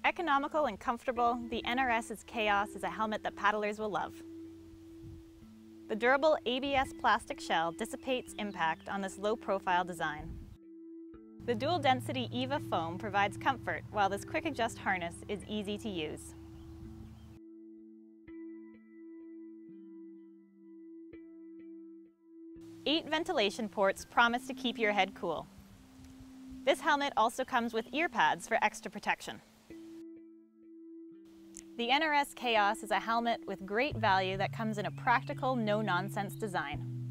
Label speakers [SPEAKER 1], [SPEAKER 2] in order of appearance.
[SPEAKER 1] Economical and comfortable, the NRS's Chaos is a helmet that paddlers will love. The durable ABS plastic shell dissipates impact on this low-profile design. The dual-density EVA foam provides comfort, while this quick-adjust harness is easy to use. Eight ventilation ports promise to keep your head cool. This helmet also comes with ear pads for extra protection. The NRS Chaos is a helmet with great value that comes in a practical, no-nonsense design.